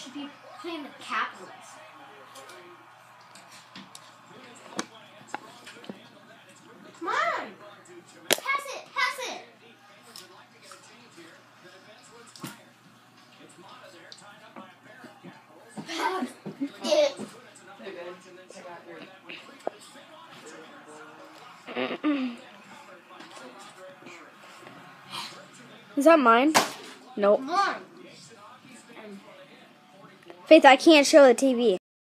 should be playing the Capitals. Come on! Pass it! Pass it! Get it. Is that mine? Nope. Come on. Faith, I can't show the TV.